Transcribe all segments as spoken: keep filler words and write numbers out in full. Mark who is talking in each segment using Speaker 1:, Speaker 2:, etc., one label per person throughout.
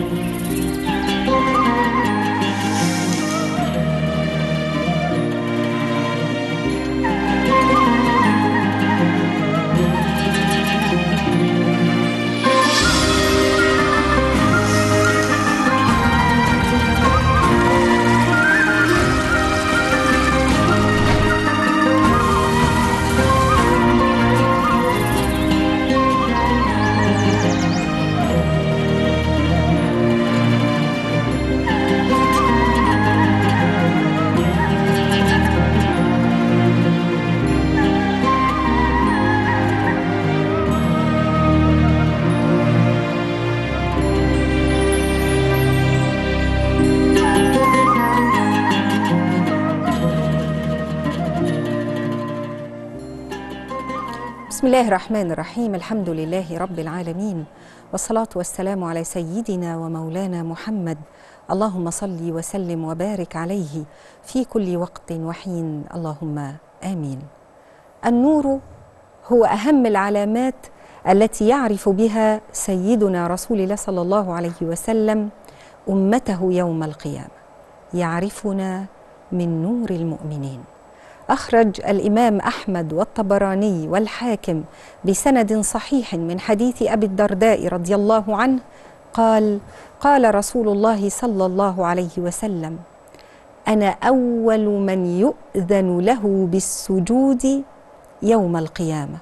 Speaker 1: بسم الله الرحمن الرحيم. الحمد لله رب العالمين، والصلاة والسلام على سيدنا ومولانا محمد. اللهم صل وسلم وبارك عليه في كل وقت وحين، اللهم آمين. النور هو أهم العلامات التي يعرف بها سيدنا رسول الله صلى الله عليه وسلم أمته يوم القيامة. يعرفنا من نور المؤمنين. أخرج الإمام أحمد والطبراني والحاكم بسند صحيح من حديث أبي الدرداء رضي الله عنه قال: قال رسول الله صلى الله عليه وسلم: أنا أول من يؤذن له بالسجود يوم القيامة،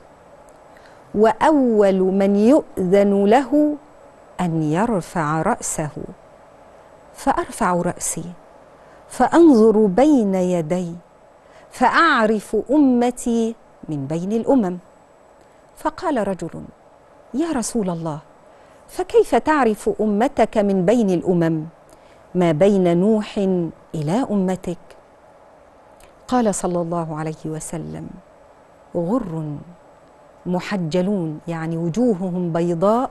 Speaker 1: وأول من يؤذن له أن يرفع رأسه. فأرفع رأسي فأنظر بين يدي فأعرف أمتي من بين الأمم. فقال رجل: يا رسول الله، فكيف تعرف أمتك من بين الأمم، ما بين نوح إلى أمتك؟ قال صلى الله عليه وسلم: غر محجلون، يعني وجوههم بيضاء،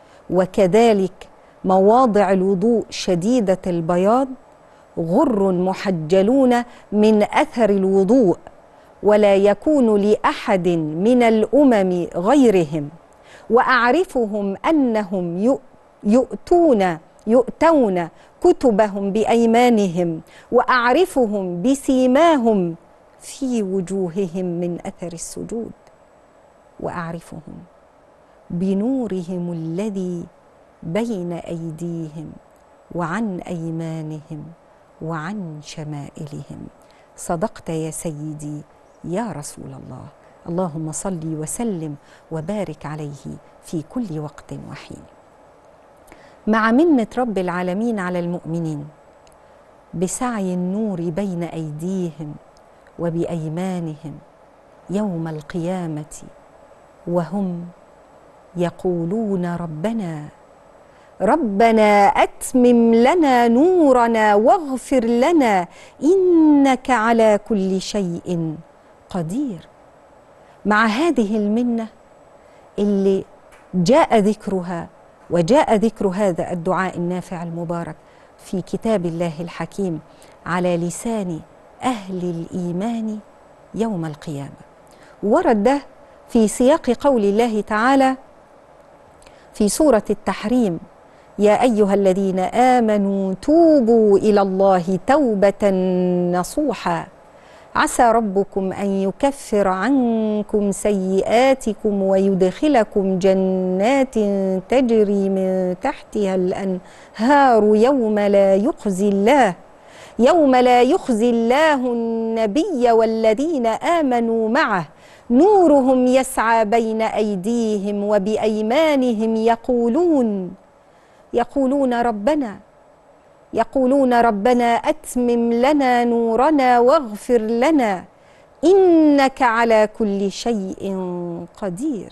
Speaker 1: وكذلك مواضع الوضوء شديدة البياض، غر محجلون من أثر الوضوء، ولا يكون لأحد من الأمم غيرهم، وأعرفهم أنهم يؤتون يؤتون كتبهم بأيمانهم، وأعرفهم بسيماهم في وجوههم من أثر السجود، وأعرفهم بنورهم الذي بين أيديهم وعن أيمانهم وعن شمائلهم. صدقت يا سيدي يا رسول الله. اللهم صل وسلم وبارك عليه في كل وقت وحين. مع منة رب العالمين على المؤمنين بسعي النور بين أيديهم وبأيمانهم يوم القيامة، وهم يقولون: ربنا ربنا أتمم لنا نورنا واغفر لنا إنك على كل شيء قدير. مع هذه المنة اللي جاء ذكرها وجاء ذكر هذا الدعاء النافع المبارك في كتاب الله الحكيم على لسان أهل الإيمان يوم القيامة، ورد ده في سياق قول الله تعالى في سورة التحريم: يا أيها الذين آمنوا توبوا إلى الله توبة نصوحا عسى ربكم أن يكفر عنكم سيئاتكم ويدخلكم جنات تجري من تحتها الأنهار يوم لا يخزي الله يوم لا يخزي الله النبي والذين آمنوا معه نورهم يسعى بين أيديهم وبأيمانهم يقولون يقولون ربنا يقولون ربنا أتمم لنا نورنا واغفر لنا إنك على كل شيء قدير.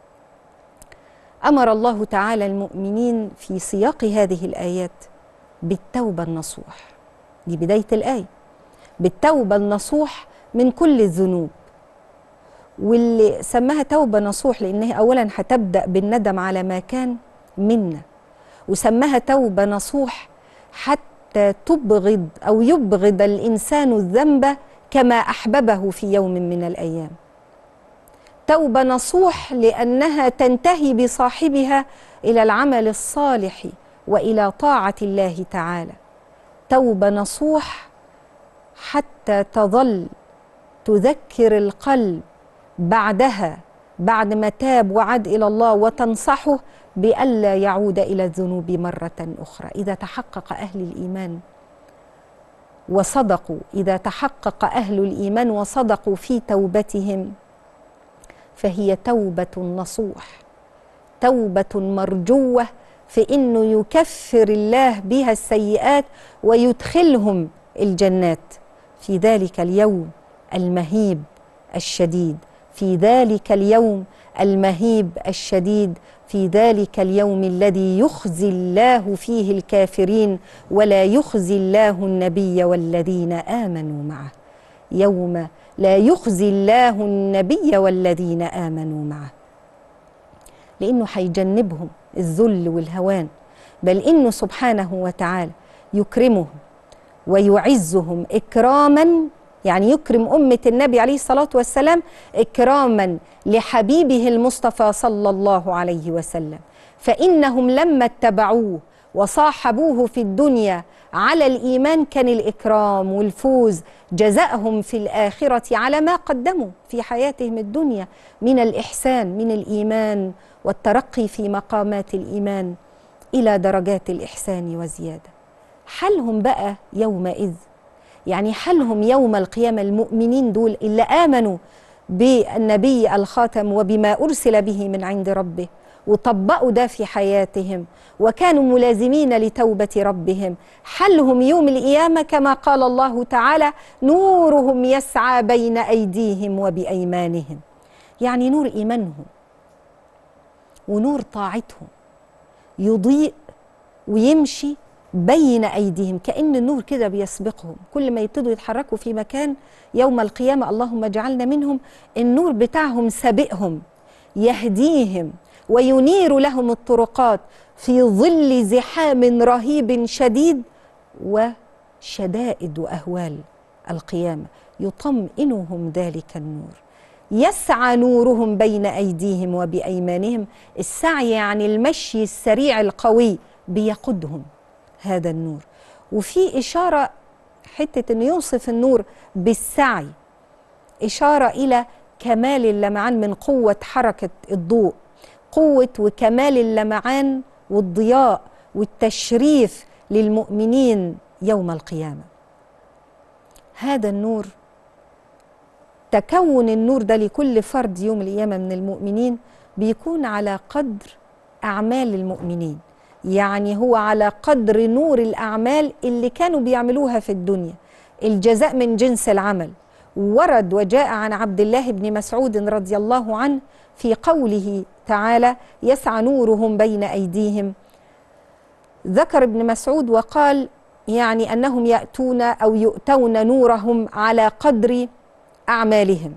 Speaker 1: أمر الله تعالى المؤمنين في سياق هذه الآيات بالتوبة النصوح. دي بداية الآية، بالتوبة النصوح من كل الذنوب. واللي سماها توبة نصوح لأنها أولا هتبدأ بالندم على ما كان منا، وسماها توبة نصوح حتى تبغض أو يبغض الإنسان الذنب كما أحببه في يوم من الأيام. توبة نصوح لأنها تنتهي بصاحبها إلى العمل الصالح وإلى طاعة الله تعالى، توبة نصوح حتى تظل تذكر القلب بعدها، بعد ما تاب وعاد إلى الله، وتنصحه بألا يعود إلى الذنوب مرة أخرى. إذا تحقق أهل الإيمان وصدقوا، إذا تحقق أهل الإيمان وصدقوا في توبتهم، فهي توبة نصوح، توبة مرجوة في إنه يكفر الله بها السيئات ويدخلهم الجنات في ذلك اليوم المهيب الشديد، في ذلك اليوم المهيب الشديد، في ذلك اليوم الذي يخزي الله فيه الكافرين ولا يخزي الله النبي والذين آمنوا معه. يوم لا يخزي الله النبي والذين آمنوا معه، لأنه هيجنبهم الذل والهوان، بل إنه سبحانه وتعالى يكرمهم ويعزهم إكراما، يعني يكرم أمة النبي عليه الصلاة والسلام إكراما لحبيبه المصطفى صلى الله عليه وسلم. فإنهم لما اتبعوه وصاحبوه في الدنيا على الإيمان كان الإكرام والفوز جزاءهم في الآخرة على ما قدموا في حياتهم الدنيا من الإحسان، من الإيمان والترقي في مقامات الإيمان إلى درجات الإحسان وزيادة. حالهم بقى يومئذ، يعني حالهم يوم القيامة المؤمنين دول اللي آمنوا بالنبي الخاتم وبما أرسل به من عند ربه وطبقوا ده في حياتهم وكانوا ملازمين لتوبة ربهم، حالهم يوم القيامة كما قال الله تعالى: نورهم يسعى بين أيديهم وبأيمانهم. يعني نور إيمانهم ونور طاعتهم يضيء ويمشي بين أيديهم، كأن النور كده بيسبقهم، كل ما يبتدوا يتحركوا في مكان يوم القيامة اللهم اجعلنا منهم، النور بتاعهم سابقهم يهديهم وينير لهم الطرقات في ظل زحام رهيب شديد وشدائد وأهوال القيامة، يطمئنهم ذلك النور. يسعى نورهم بين أيديهم وبأيمانهم، السعي يعني المشي السريع القوي بيقودهم هذا النور. وفي إشارة حتة أنه يوصف النور بالسعي، إشارة إلى كمال اللمعان من قوة حركة الضوء، قوة وكمال اللمعان والضياء والتشريف للمؤمنين يوم القيامة. هذا النور، تكون النور ده لكل فرد يوم القيامة من المؤمنين بيكون على قدر أعمال المؤمنين، يعني هو على قدر نور الأعمال اللي كانوا بيعملوها في الدنيا، الجزاء من جنس العمل. ورد وجاء عن عبد الله بن مسعود رضي الله عنه في قوله تعالى: يسعى نورهم بين أيديهم، ذكر ابن مسعود وقال يعني أنهم يأتون أو يؤتون نورهم على قدر أعمالهم،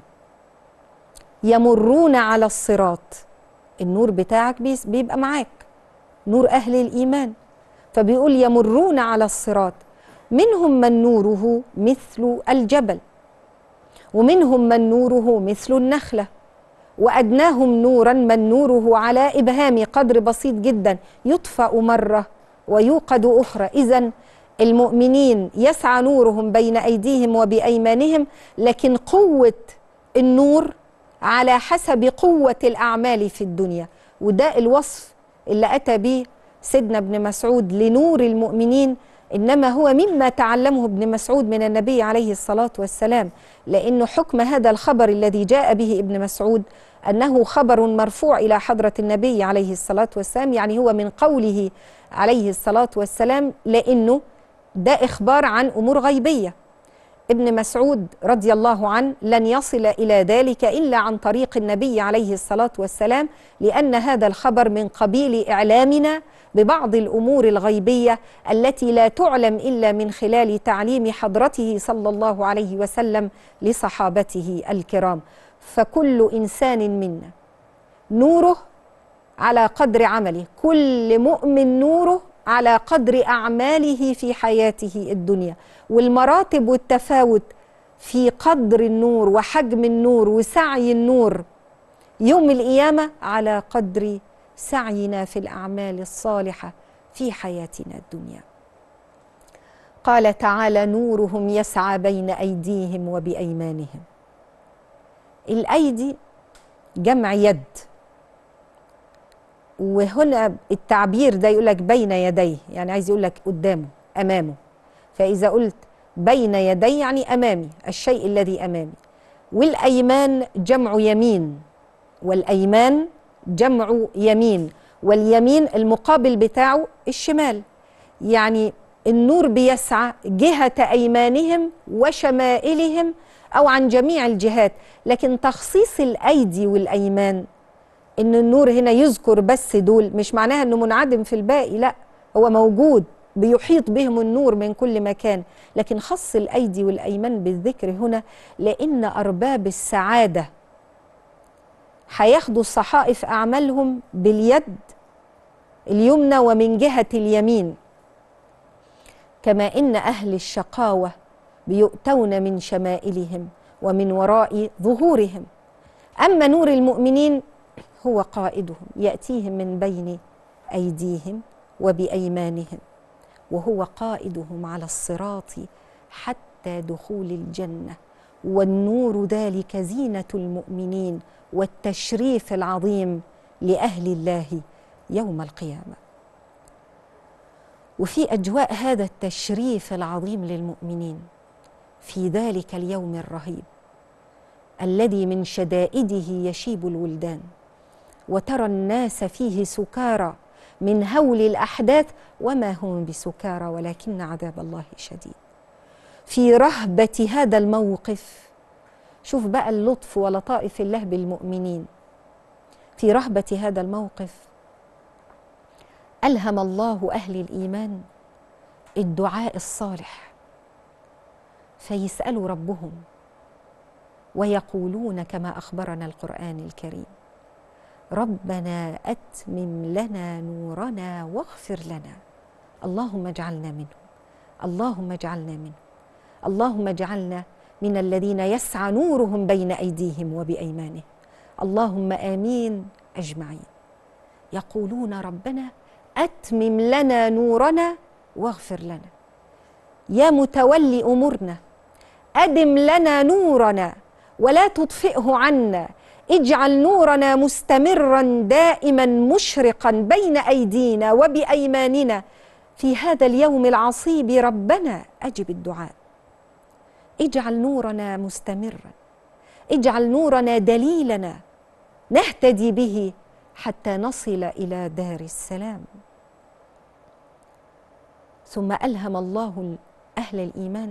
Speaker 1: يمرون على الصراط. النور بتاعك بيبقى معاك، نور أهل الإيمان، فبيقول يمرون على الصراط، منهم من نوره مثل الجبل، ومنهم من نوره مثل النخلة، وأدناهم نورا من نوره على إبهام، قدر بسيط جدا يطفأ مرة ويوقد أخرى. إذن المؤمنين يسعى نورهم بين أيديهم وبأيمانهم، لكن قوة النور على حسب قوة الأعمال في الدنيا، وده الوصف اللي أتى به سيدنا ابن مسعود لنور المؤمنين، إنما هو مما تعلمه ابن مسعود من النبي عليه الصلاة والسلام، لأنه حكم هذا الخبر الذي جاء به ابن مسعود أنه خبر مرفوع إلى حضرة النبي عليه الصلاة والسلام، يعني هو من قوله عليه الصلاة والسلام، لأنه ده إخبار عن أمور غيبية. ابن مسعود رضي الله عنه لن يصل إلى ذلك إلا عن طريق النبي عليه الصلاة والسلام، لأن هذا الخبر من قبيل إعلامنا ببعض الأمور الغيبية التي لا تعلم إلا من خلال تعليم حضرته صلى الله عليه وسلم لصحابته الكرام. فكل إنسان منا نوره على قدر عمله، كل مؤمن نوره على قدر أعماله في حياته الدنيا، والمراتب والتفاوت في قدر النور وحجم النور وسعي النور يوم القيامة على قدر سعينا في الأعمال الصالحة في حياتنا الدنيا. قال تعالى: نورهم يسعى بين أيديهم وبأيمانهم. الأيدي جمع يد، وهنا التعبير ده يقول لك بين يديه، يعني عايز يقول لك قدامه أمامه. فإذا قلت بين يدي يعني أمامي، الشيء الذي أمامي. والأيمان جمع يمين، والأيمان جمع يمين، واليمين المقابل بتاعه الشمال. يعني النور بيسعى جهة أيمانهم وشمائلهم أو عن جميع الجهات. لكن تخصيص الأيدي والأيمان إن النور هنا يذكر بس دول مش معناها إنه منعدم في الباقي، لا، هو موجود بيحيط بهم النور من كل مكان. لكن خص الأيدي والأيمان بالذكر هنا لأن أرباب السعادة هياخدوا صحائف أعمالهم باليد اليمنى ومن جهة اليمين، كما إن أهل الشقاوة بيؤتون من شمائلهم ومن وراء ظهورهم. أما نور المؤمنين هو قائدهم، يأتيهم من بين أيديهم وبأيمانهم، وهو قائدهم على الصراط حتى دخول الجنة. والنور ذلك زينة المؤمنين والتشريف العظيم لأهل الله يوم القيامة. وفي أجواء هذا التشريف العظيم للمؤمنين في ذلك اليوم الرهيب الذي من شدائده يشيب الولدان، وترى الناس فيه سكارى من هول الأحداث وما هم بسكارى ولكن عذاب الله شديد. في رهبة هذا الموقف، شوف بقى اللطف ولطائف الله بالمؤمنين، في رهبة هذا الموقف ألهم الله أهل الإيمان الدعاء الصالح، فيسألوا ربهم ويقولون كما أخبرنا القرآن الكريم: ربنا أتمم لنا نورنا واغفر لنا. اللهم اجعلنا منهم، اللهم اجعلنا منهم، اللهم اجعلنا من الذين يسعى نورهم بين أيديهم وبأيمانهم. اللهم آمين أجمعين. يقولون ربنا أتمم لنا نورنا واغفر لنا. يا متولي أمورنا أدم لنا نورنا ولا تطفئه عنا، اجعل نورنا مستمرا دائما مشرقا بين أيدينا وبأيماننا في هذا اليوم العصيب. ربنا أجب الدعاء، اجعل نورنا مستمرا، اجعل نورنا دليلنا نهتدي به حتى نصل إلى دار السلام. ثم ألهم الله أهل الإيمان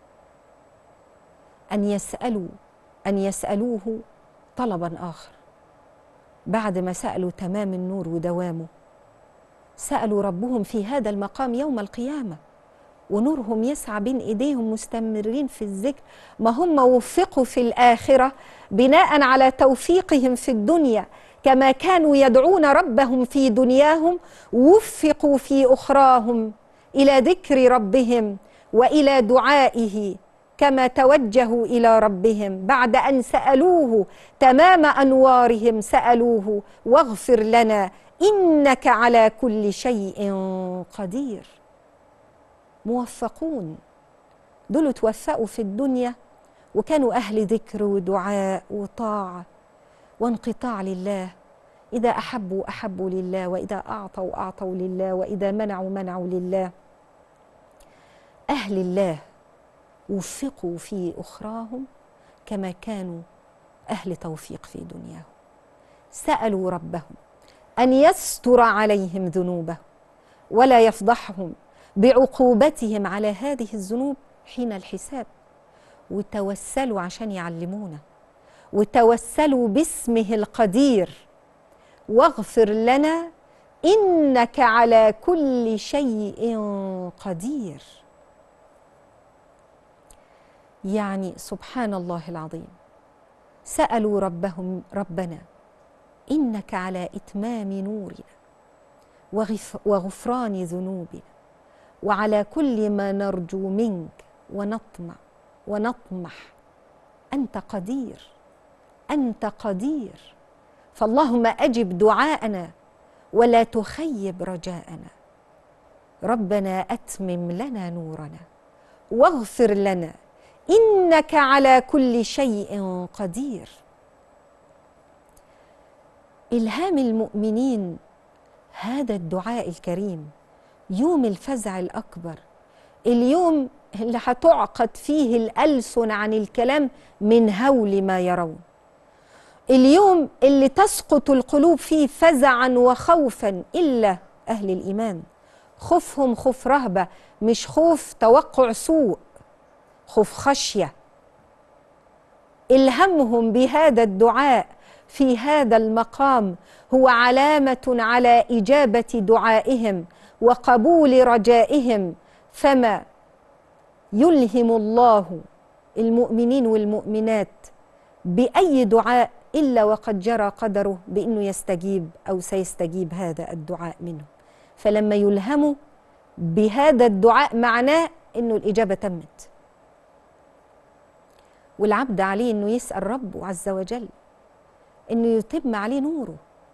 Speaker 1: أن يسألوا أن يسألوه طلبا آخر. بعد ما سألوا تمام النور ودوامه، سألوا ربهم في هذا المقام يوم القيامة، ونورهم يسعى بين إيديهم مستمرين في الذكر. ما هم وفقوا في الآخرة بناء على توفيقهم في الدنيا، كما كانوا يدعون ربهم في دنياهم وفقوا في أخراهم إلى ذكر ربهم وإلى دعائه، كما توجهوا إلى ربهم بعد أن سألوه تمام أنوارهم، سألوه واغفر لنا إنك على كل شيء قدير. موفقون دول توفقوا في الدنيا وكانوا أهل ذكر ودعاء وطاعة وانقطاع لله. إذا أحبوا أحبوا لله، وإذا أعطوا أعطوا لله، وإذا منعوا منعوا لله. أهل الله وفقوا في أخراهم كما كانوا أهل توفيق في دنياهم. سألوا ربهم أن يستر عليهم ذنوبهم ولا يفضحهم بعقوبتهم على هذه الذنوب حين الحساب، وتوسلوا عشان يعلمونا، وتوسلوا باسمه القدير: واغفر لنا إنك على كل شيء قدير. يعني سبحان الله العظيم، سألوا ربهم: ربنا إنك على إتمام نورنا وغف وغفران ذنوبنا وعلى كل ما نرجو منك ونطمع ونطمح، أنت قدير، أنت قدير. فاللهم أجب دعاءنا ولا تخيب رجاءنا. ربنا أتمم لنا نورنا واغفر لنا إنك على كل شيء قدير. إلهام المؤمنين هذا الدعاء الكريم يوم الفزع الأكبر، اليوم اللي هتعقد فيه الألسن عن الكلام من هول ما يرون، اليوم اللي تسقط القلوب فيه فزعا وخوفا إلا أهل الإيمان. خوفهم خوف رهبة، مش خوف توقع سوء، خوف خشية. إلهامهم بهذا الدعاء في هذا المقام هو علامة على إجابة دعائهم وقبول رجائهم. فما يلهم الله المؤمنين والمؤمنات بأي دعاء إلا وقد جرى قدره بأنه يستجيب أو سيستجيب هذا الدعاء منه. فلما يلهموا بهذا الدعاء معناه أنه الإجابة تمت، والعبد عليه أنه يسأل ربه عز وجل أنه يتم عليه نوره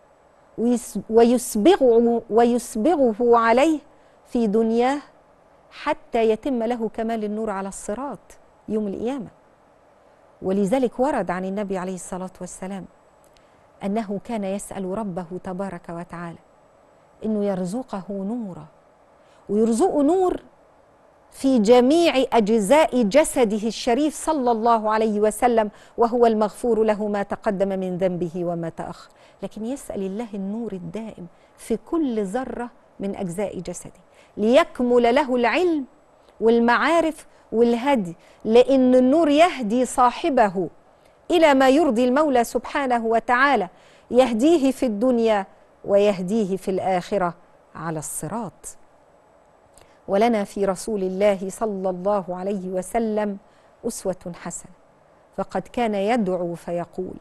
Speaker 1: ويسبغه, ويسبغه عليه في دنياه حتى يتم له كمال النور على الصراط يوم القيامة. ولذلك ورد عن النبي عليه الصلاة والسلام أنه كان يسأل ربه تبارك وتعالى أنه يرزقه نورا، ويرزقه نور في جميع أجزاء جسده الشريف صلى الله عليه وسلم، وهو المغفور له ما تقدم من ذنبه وما تأخر. لكن يسأل الله النور الدائم في كل ذرة من أجزاء جسده ليكمل له العلم والمعارف والهدي، لأن النور يهدي صاحبه إلى ما يرضي المولى سبحانه وتعالى، يهديه في الدنيا ويهديه في الآخرة على الصراط. ولنا في رسول الله صلى الله عليه وسلم أسوة حسنة، فقد كان يدعو فيقول: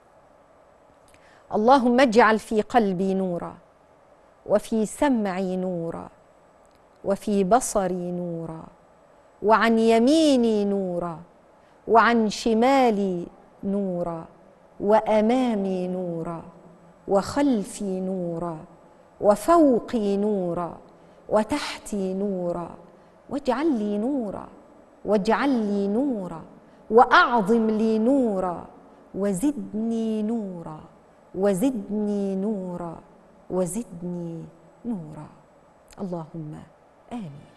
Speaker 1: اللهم اجعل في قلبي نورا، وفي سمعي نورا، وفي بصري نورا، وعن يميني نورا، وعن شمالي نورا، وأمامي نورا، وخلفي نورا، وفوقي نورا، وتحتي نورا، واجعل لي نورا، واجعل لي نورا، وأعظم لي نورا، وزدني نورا، وزدني نورا، وزدني نورا. اللهم آمين.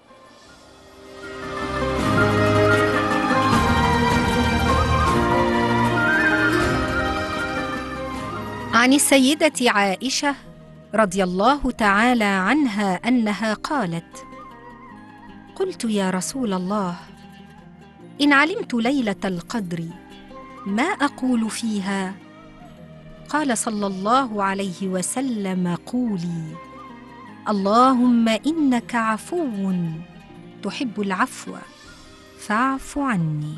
Speaker 1: عن السيدة عائشة رضي الله تعالى عنها أنها قالت: قلت يا رسول الله، إن علمت ليلة القدر ما أقول فيها؟ قال صلى الله عليه وسلم: قولي: اللهم إنك عفو تحب العفو فاعف عني.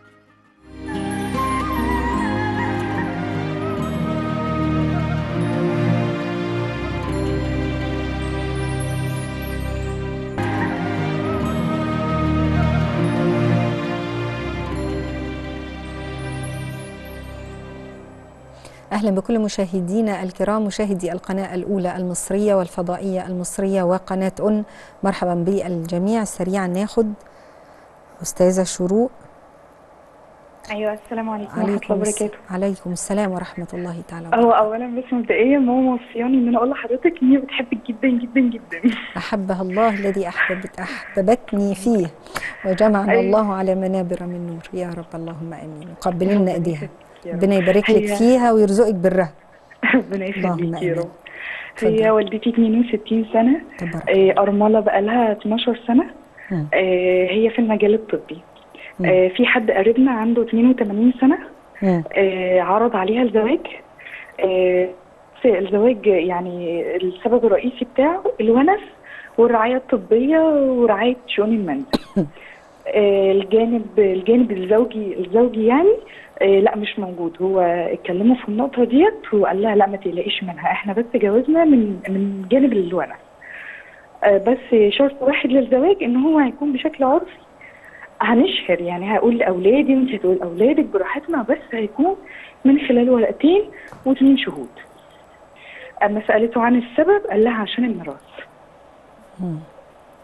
Speaker 1: أهلا بكل مشاهدينا الكرام، مشاهدي القناة الأولى المصرية والفضائية المصرية وقناة أن. مرحبا بالجميع. سريعا ناخد أستاذة شروق.
Speaker 2: ايوه، السلام عليكم ورحمه الله وبركاته.
Speaker 1: عليكم السلام ورحمه الله تعالى وبركاته.
Speaker 2: هو اولا بس مبدئيا ماما وصياني ان انا اقول لحضرتك ان هي بتحبك جدا جدا جدا.
Speaker 1: احبها الله الذي احببت احببتني فيه وجمعنا أيوة. الله على منابر من نور يا رب، اللهم امين. قبلي لنا ايديها، ربنا يبارك لك فيها ويرزقك برها.
Speaker 2: ربنا يخليك يا رب. هي والدتي اثنين وستين سنه، ارمله بقى لها اتناشر سنه. آه هي في المجال الطبي. آه في حد قريبنا عنده اثنين وثمانين سنه، آه عرض عليها الزواج. آه الزواج يعني السبب الرئيسي بتاعه الونس والرعايه الطبيه ورعايه شؤون المنزل. آه الجانب الجانب الزوجي الزوجي يعني آه لا مش موجود. هو اتكلموا في النقطه ديت وقال لها لا ما تقلقيش منها، احنا بس جوازنا من من جانب الونس. آه بس شرط واحد للزواج ان هو هيكون بشكل عرفي، هنشهر يعني هقول لاولادي وانت هتقول لاولادك براحتنا، بس هيكون من خلال ورقتين واثنين شهود. اما سالته عن السبب قال لها عشان الميراث.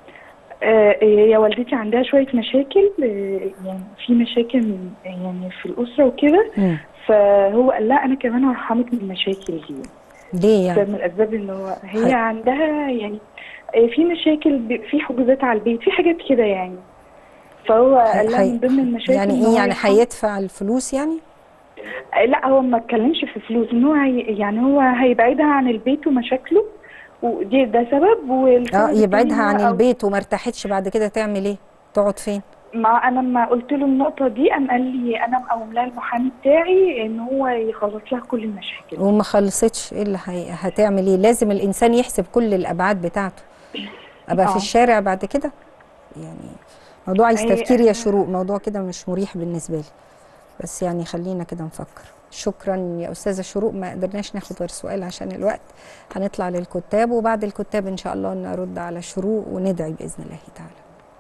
Speaker 2: آه هي والدتي عندها شويه مشاكل، آه يعني في مشاكل يعني في الاسره وكده، فهو قال لا انا كمان هرحمك من المشاكل دي.
Speaker 1: ليه يعني؟
Speaker 2: ده من الاسباب ان هو هي حي... عندها يعني في مشاكل، في حجوزات على البيت، في حاجات كده يعني. فهو
Speaker 1: حي...
Speaker 2: قال لها من ضمن المشاكل
Speaker 1: يعني ايه؟ يعني هيدفع الفلوس يعني؟
Speaker 2: لا هو ما اتكلمش في فلوس، ان هو هي يعني هو هيبعدها عن البيت ومشاكله، ودي ده سبب.
Speaker 1: اه يبعدها عن البيت وما ارتاحتش بعد كده تعمل ايه؟ تقعد فين؟
Speaker 2: ما انا لما قلت له النقطه دي قام قال لي انا مقوم لها المحامي بتاعي ان هو يخلص لها كل المشاكل.
Speaker 1: وما خلصتش ايه اللي هي... هتعمل ايه؟ لازم الانسان يحسب كل الابعاد بتاعته. ابقى أوه. في الشارع بعد كده يعني موضوع عايز تفكير يا شروق، موضوع كده مش مريح بالنسبه لي، بس يعني خلينا كده نفكر. شكرا يا استاذه شروق، ما قدرناش ناخد غير سؤال عشان الوقت. هنطلع للكتاب وبعد الكتاب ان شاء الله نرد على شروق وندعي باذن الله تعالى.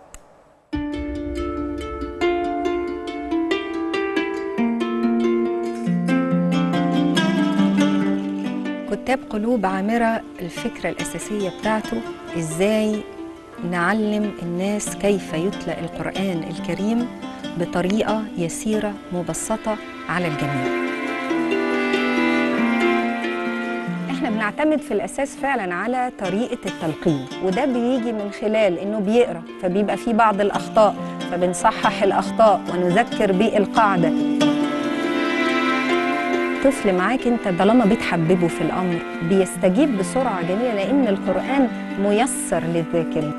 Speaker 1: كتاب قلوب عامرة الفكرة الأساسية بتاعته إزاي نعلم الناس كيف يتلى القرآن الكريم بطريقة يسيرة مبسطة على الجميع. احنا بنعتمد في الأساس فعلا على طريقة التلقين، وده بيجي من خلال إنه بيقرأ فبيبقى فيه بعض الأخطاء فبنصحح الأخطاء ونذكر بالقاعدة. طفل معاك انت طالما بتحببه في الامر بيستجيب بسرعه جميله، لان القران ميسر للذاكرين.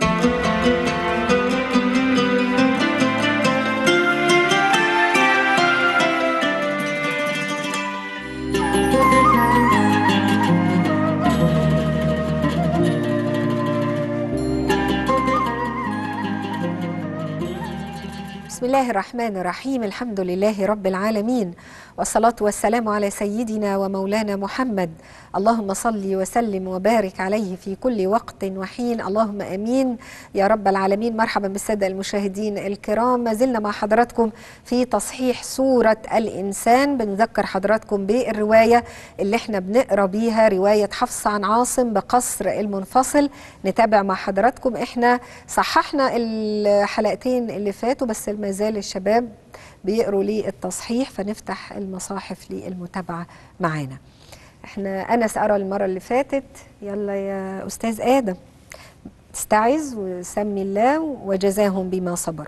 Speaker 1: بسم الله الرحمن الرحيم، الحمد لله رب العالمين، والصلاة والسلام على سيدنا ومولانا محمد. اللهم صل وسلم وبارك عليه في كل وقت وحين، اللهم امين يا رب العالمين. مرحبا بالسادة المشاهدين الكرام، ما زلنا مع حضراتكم في تصحيح سورة الإنسان. بنذكر حضراتكم بالرواية اللي احنا بنقرأ بيها، رواية حفص عن عاصم بقصر المنفصل. نتابع مع حضراتكم. احنا صححنا الحلقتين اللي فاتوا بس ما زال الشباب بيقروا لي التصحيح، فنفتح المصاحف للمتابعة معانا. احنا أنس قرأ المرة اللي فاتت. يلا يا أستاذ آدم استعذ وسمي الله وجزاهم بما صبروا.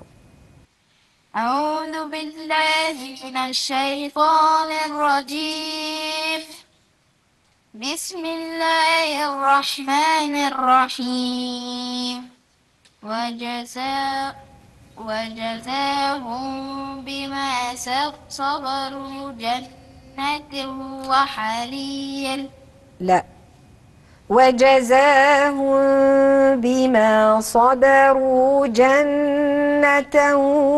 Speaker 3: أعوذ بالله من الشيطان الرجيم. بسم الله الرحمن الرحيم. وجزاء وجزاهم بما صبروا جنة وحرير.
Speaker 1: لا، وجزاهم بما صبروا جنة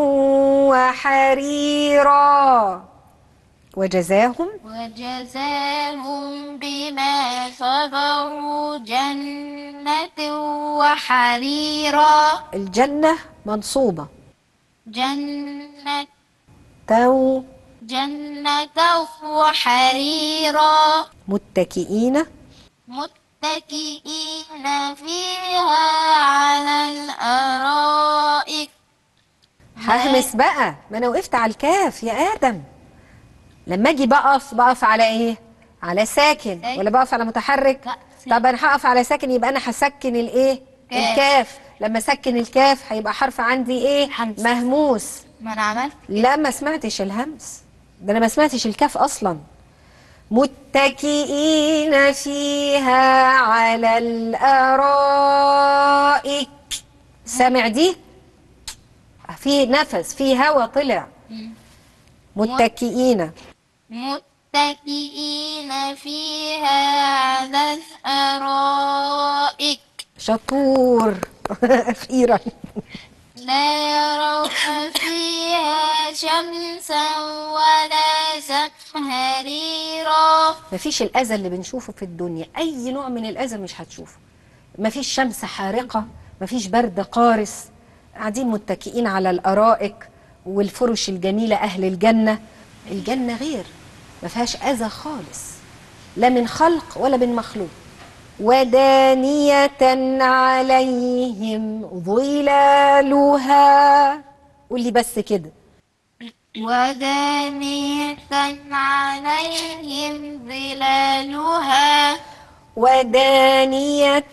Speaker 1: وحريرا. وجزاهم
Speaker 3: وجزاهم بما صبروا جنة وحريرا.
Speaker 1: الجنة منصوبة.
Speaker 3: جنة
Speaker 1: تو
Speaker 3: جنة وحريرا.
Speaker 1: متكئين
Speaker 3: متكئين فيها على الأرائك.
Speaker 1: ههمس بقى، ما انا وقفت على الكاف يا آدم. لما اجي بقف بقف على ايه؟ على ساكن ولا بقف على متحرك؟ طب انا هقف على ساكن يبقى انا هسكن الايه؟ الكاف. لما اسكن الكاف هيبقى حرف عندي ايه؟
Speaker 3: حمس.
Speaker 1: مهموس.
Speaker 3: ما انا عملت
Speaker 1: لا ما سمعتش الهمس ده، انا ما سمعتش الكاف اصلا. متكئين فيها على الارائك. سامع دي؟ في نفس، في هوا طلع. متكئين
Speaker 3: متكئين فيها على الأرائك.
Speaker 1: شطور. أخيرا.
Speaker 3: لا يرون فيها شمسا ولا زمهريرا.
Speaker 1: مفيش الأذى اللي بنشوفه في الدنيا، أي نوع من الأذى مش هتشوفه. مفيش شمس حارقة، مفيش برد قارس. قاعدين متكئين على الأرائك والفرش الجميلة. أهل الجنة، الجنة غير، ما فيهاش أذى خالص، لا من خلق ولا من مخلوق. ودانية عليهم ظلالها. قولي بس كده.
Speaker 3: ودانية عليهم ظلالها.
Speaker 1: ودانية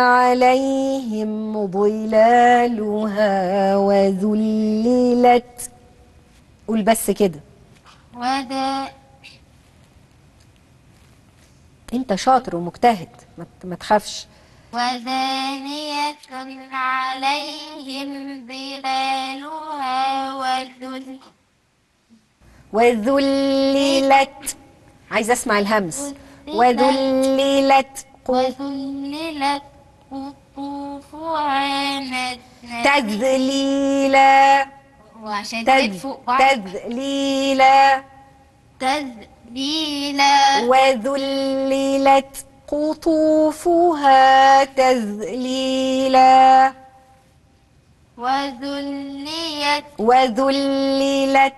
Speaker 1: عليهم ظلالها وذللت. قول بس كده.
Speaker 3: ودا
Speaker 1: انت شاطر ومجتهد، ما تخافش.
Speaker 3: ودانية عليهم ظلالها وذل
Speaker 1: وذللت. عايزه اسمع الهمس. وذللت
Speaker 3: وذللت قطوفها
Speaker 1: تذليلا.
Speaker 3: وعشان
Speaker 1: تذ... تذليلا
Speaker 3: تذليلا.
Speaker 1: وذللت قطوفها تذليلا.
Speaker 3: وذللت
Speaker 1: وذللت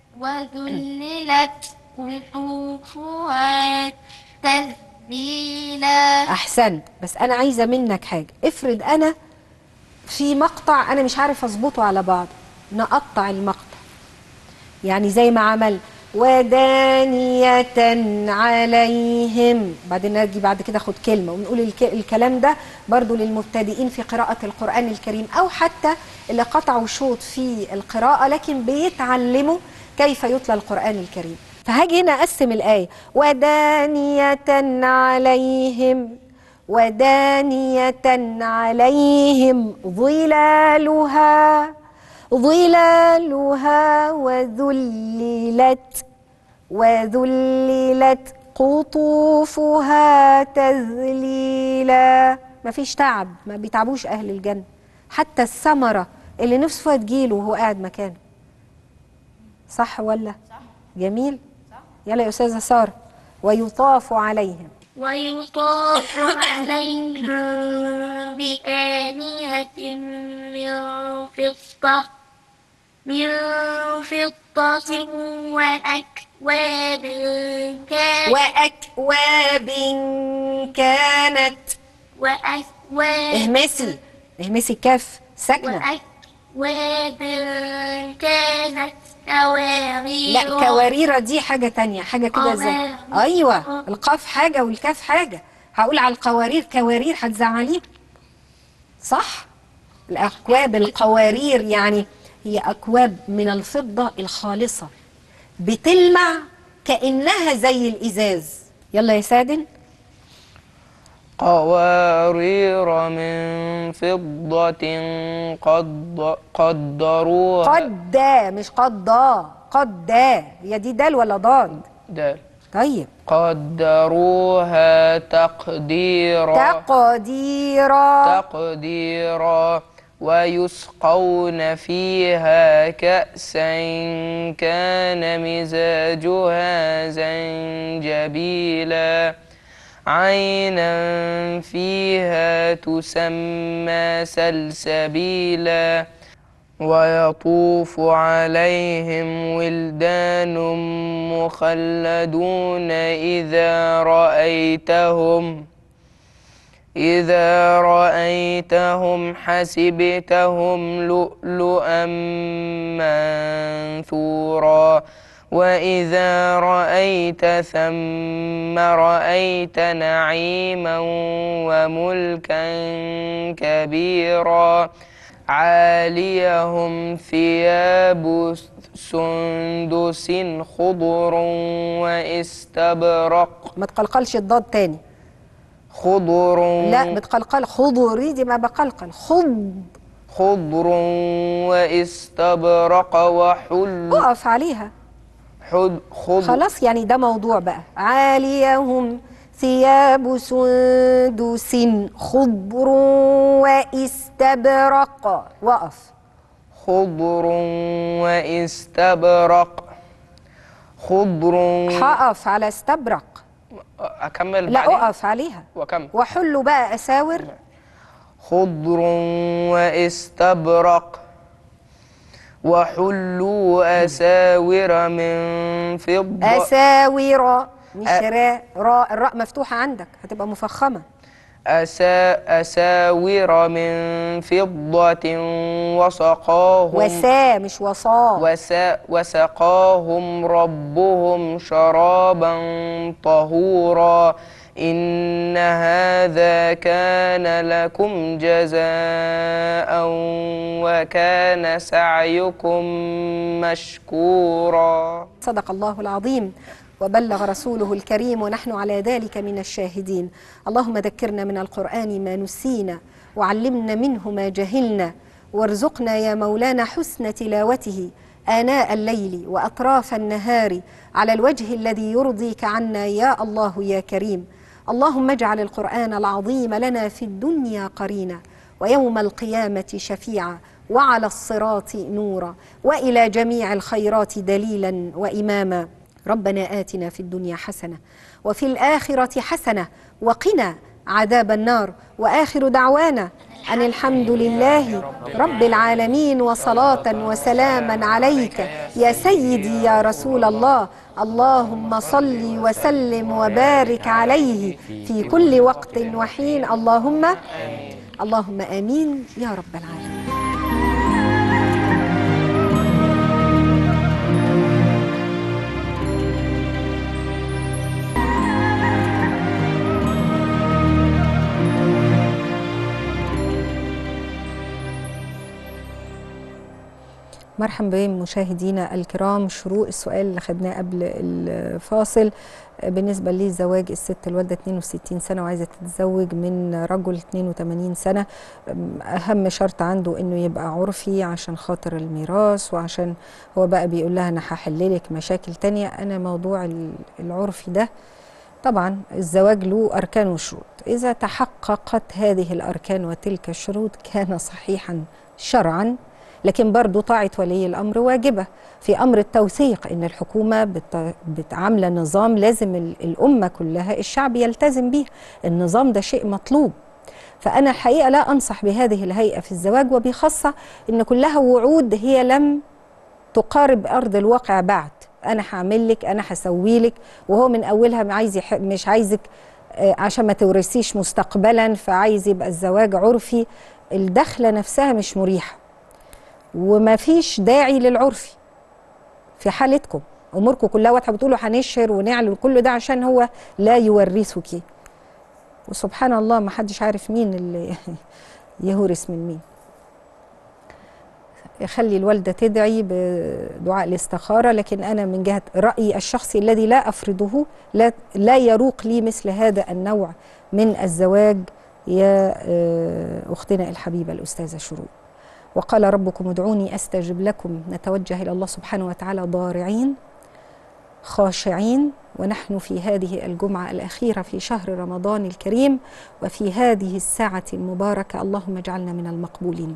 Speaker 3: وذللت قطوفها تذليلا.
Speaker 1: احسنت. بس انا عايزه منك حاجه. افرض انا في مقطع انا مش عارف اظبطه على بعض، نقطع المقطع. يعني زي ما عمل ودانية عليهم، بعدين نجي بعد كده خد كلمة ونقول الك... الكلام ده برضو للمبتدئين في قراءة القرآن الكريم، أو حتى اللي قطعوا شوط في القراءة لكن بيتعلموا كيف يتلى القرآن الكريم. فهاجي هنا أقسم الآية. ودانية عليهم، ودانية عليهم ظلالها ظلالها وذللت وذللت قطوفها تذليلا. مفيش تعب، ما بيتعبوش أهل الجنة. حتى الثمرة اللي نفسه فيها تجيله وهو قاعد مكانه. صح ولا؟ صح. جميل. صح. يلا يا أستاذة سارة. ويطاف عليهم
Speaker 3: ويطاف عليهم بآنية من فضة من فضة وأكواب كانت
Speaker 1: وأكواب كانت
Speaker 3: وأكواب
Speaker 1: اهمسي اهمسي الكاف ساكنة.
Speaker 3: وأكواب كانت كوارير.
Speaker 1: لا كوارير دي حاجة تانية، حاجة كده زي أيوة القاف حاجة والكاف حاجة. هقول على القوارير كوارير هتزعليه. صح. الأكواب القوارير يعني هي أكواب من الفضة الخالصة بتلمع كأنها زي الإزاز. يلا يا سادن.
Speaker 4: قوارير من فضة قد قدروها.
Speaker 1: قد مش قضا، قد هي دي دال ولا ضاد؟
Speaker 4: دال.
Speaker 1: طيب.
Speaker 4: قدروها تقديرا.
Speaker 1: تقديرا
Speaker 4: تقديرا. ويسقون فيها كأسا كان مزاجها زنجبيلا عينا فيها تسمى سلسبيلا. ويطوف عليهم ولدان مخلدون إذا رأيتهم إذا رأيتهم حسبتهم لؤلؤا منثورا وإذا رأيت ثم رأيت نعيما وملكا كبيرا عاليهم ثياب سندس خضر واستبرق.
Speaker 1: ما تقلقلش الضاد تاني.
Speaker 4: خضر.
Speaker 1: لا بتقلقل خضري دي ما بقلقل. خض
Speaker 4: خضر واستبرق وحل.
Speaker 1: اقف عليها.
Speaker 4: حد خضر.
Speaker 1: خلاص يعني ده موضوع بقى. عاليهم ثياب سندس خضر واستبرق. وقف.
Speaker 4: خضر واستبرق. خضر.
Speaker 1: هقف على استبرق.
Speaker 4: أكمل
Speaker 1: لا
Speaker 4: بعدين؟
Speaker 1: أقف عليها
Speaker 4: وأكمل.
Speaker 1: وحلوا بقى أساور.
Speaker 4: خضر واستبرق وحلوا أساور من فضة.
Speaker 1: أساور مش راء. راء الراء مفتوحة عندك هتبقى مفخمة.
Speaker 4: أسا أساور من فضة وسقاهم
Speaker 1: وسا مش وصا
Speaker 4: وسا وسقاهم ربهم شرابا طهورا إن هذا كان لكم جزاء وكان سعيكم مشكورا.
Speaker 1: صدق الله العظيم وبلغ رسوله الكريم ونحن على ذلك من الشاهدين. اللهم ذكرنا من القرآن ما نسينا وعلمنا منه ما جهلنا وارزقنا يا مولانا حسن تلاوته آناء الليل وأطراف النهار على الوجه الذي يرضيك عنا يا الله يا كريم. اللهم اجعل القرآن العظيم لنا في الدنيا قرينا ويوم القيامة شفيعا وعلى الصراط نورا وإلى جميع الخيرات دليلا وإماما. ربنا آتنا في الدنيا حسنة وفي الآخرة حسنة وقنا عذاب النار. وآخر دعوانا أن الحمد لله رب العالمين وصلاة وسلاما عليك يا سيدي يا رسول الله. اللهم صل وسلم وبارك عليه في كل وقت وحين. اللهم اللهم آمين يا رب العالمين. مرحبا بمشاهدينا الكرام. شروق السؤال اللي خدناه قبل الفاصل بالنسبة لزواج الست الوالدة اثنين وستين سنة وعايزة تتزوج من رجل اثنين وثمانين سنة. أهم شرط عنده إنه يبقى عرفي عشان خاطر الميراث، وعشان هو بقى بيقول لها أنا هحللك مشاكل تانية. أنا موضوع العرفي ده طبعا الزواج له أركان وشروط، إذا تحققت هذه الأركان وتلك الشروط كان صحيحا شرعا، لكن برضو طاعة ولي الأمر واجبة. في أمر التوثيق إن الحكومة بتعامل نظام لازم الأمة كلها الشعب يلتزم به، النظام ده شيء مطلوب. فأنا الحقيقة لا أنصح بهذه الهيئة في الزواج، وبخاصة إن كلها وعود هي لم تقارب أرض الواقع بعد. أنا هعمل لك، أنا هسوي لك، وهو من أولها عايز مش عايزك عشان ما تورثيش مستقبلا، فعايز يبقى الزواج عرفي. الدخلة نفسها مش مريحة وما فيش داعي للعرفي في حالتكم. اموركم كلها واضحه، بتقولوا هنشهر ونعلن كل ده عشان هو لا يورثك، وسبحان الله ما حدش عارف مين اللي يورث من مين. خلي الوالده تدعي بدعاء الاستخاره، لكن انا من جهه رايي الشخصي الذي لا افرضه لا لا يروق لي مثل هذا النوع من الزواج يا اختنا الحبيبه الاستاذه شروق. وقال ربكم ادعوني أستجب لكم. نتوجه إلى الله سبحانه وتعالى ضارعين خاشعين، ونحن في هذه الجمعة الأخيرة في شهر رمضان الكريم وفي هذه الساعة المباركة. اللهم اجعلنا من المقبولين.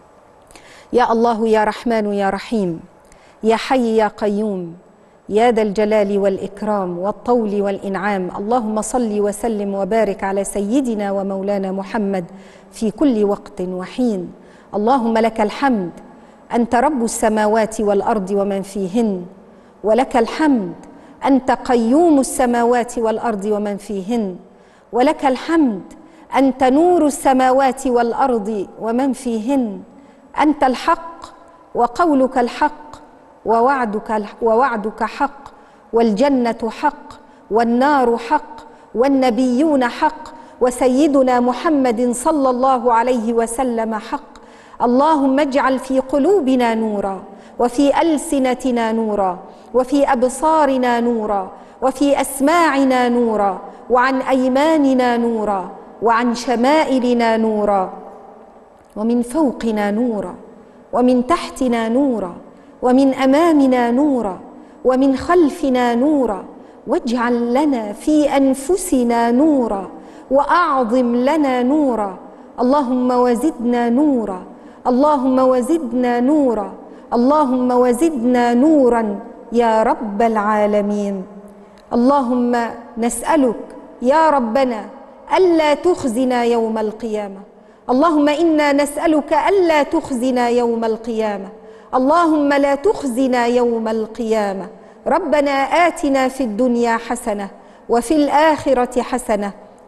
Speaker 1: يا الله يا رحمن يا رحيم يا حي يا قيوم يا ذا الجلال والإكرام والطول والإنعام. اللهم صل وسلم وبارك على سيدنا ومولانا محمد في كل وقت وحين. اللهم لك الحمد أنت رب السماوات والأرض ومن فيهن، ولك الحمد أنت قيوم السماوات والأرض ومن فيهن، ولك الحمد أنت نور السماوات والأرض ومن فيهن. أنت الحق وقولك الحق ووعدك ووعدك حق، والجنة حق والنار حق والنبيون حق وسيدنا محمد صلى الله عليه وسلم حق. اللهم اجعل في قلوبنا نورا وفي ألسنتنا نورا وفي أبصارنا نورا وفي أسماعنا نورا وعن أيماننا نورا وعن شمائلنا نورا ومن فوقنا نورا ومن تحتنا نورا ومن أمامنا نورا ومن خلفنا نورا، واجعل لنا في أنفسنا نورا وأعظم لنا نورا. اللهم وزدنا نورا، اللهم وزدنا نورا، اللهم وزدنا نورا يا رب العالمين. اللهم نسألك يا ربنا ألا تخزنا يوم القيامة. اللهم إنا نسألك ألا تخزنا يوم القيامة. اللهم لا تخزنا يوم القيامة. ربنا آتنا في الدنيا حسنة وفي الآخرة حسنة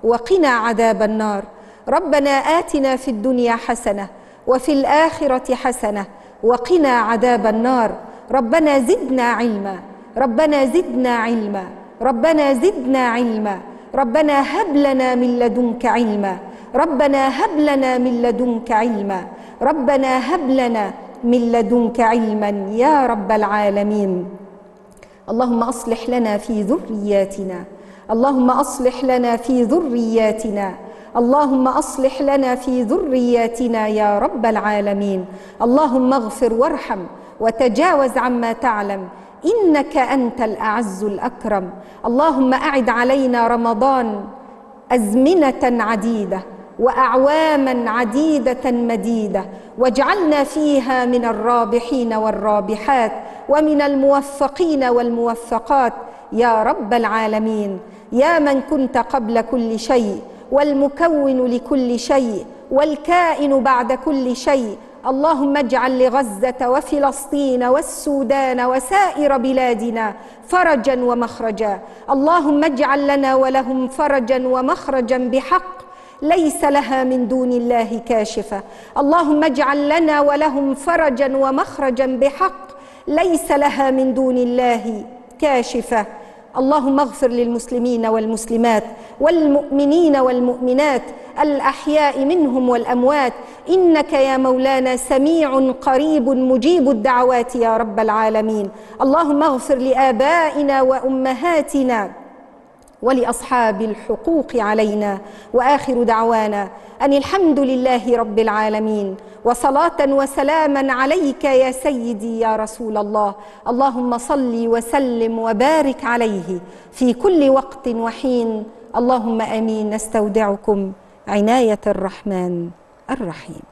Speaker 1: وقنا عذاب النار. ربنا آتنا في الدنيا حسنة وفي الآخرة حسنة وقنا عذاب النار. ربنا زدنا علما، ربنا زدنا علما، ربنا زدنا علما. ربنا هب لنا من لدنك علما، ربنا هب لنا من لدنك علما، ربنا هب لنا من لدنك علما يا رب العالمين. اللهم أصلح لنا في ذرياتنا، اللهم أصلح لنا في ذرياتنا، اللهم أصلح لنا في ذرياتنا يا رب العالمين. اللهم اغفر وارحم وتجاوز عما تعلم، إنك أنت الأعز الأكرم. اللهم أعد علينا رمضان أزمنة عديدة وأعواما عديدة مديدة، واجعلنا فيها من الرابحين والرابحات ومن الموفقين والموفقات يا رب العالمين. يا من كنت قبل كل شيء والمكون لكل شيء والكائن بعد كل شيء، اللهم اجعل لغزة وفلسطين والسودان وسائر بلادنا فرجا ومخرجا. اللهم اجعل لنا ولهم فرجا ومخرجا بحق ليس لها من دون الله كاشفة. اللهم اجعل لنا ولهم فرجا ومخرجا بحق ليس لها من دون الله كاشفة. اللهم اغفر للمسلمين والمسلمات والمؤمنين والمؤمنات الأحياء منهم والأموات، إنك يا مولانا سميع قريب مجيب الدعوات يا رب العالمين. اللهم اغفر لآبائنا وأمهاتنا ولأصحاب الحقوق علينا. وآخر دعوانا أن الحمد لله رب العالمين، وصلاة وسلاما عليك يا سيدي يا رسول الله. اللهم صل وسلم وبارك عليه في كل وقت وحين. اللهم آمين. نستودعكم عناية الرحمن الرحيم.